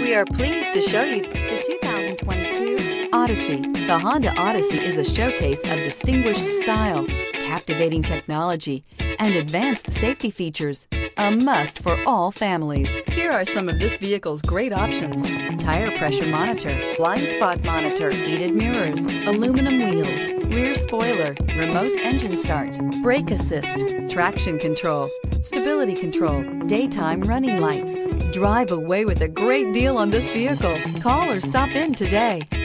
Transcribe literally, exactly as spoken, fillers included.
We are pleased to show you the two thousand twenty-two Odyssey. The Honda Odyssey is a showcase of distinguished style, captivating technology, and advanced safety features. A must for all families. Here are some of this vehicle's great options: tire pressure monitor, blind spot monitor, heated mirrors, aluminum wheels, rear spoiler, remote engine start, brake assist, traction control, stability control, daytime running lights. Drive away with a great deal on this vehicle. Call or stop in today.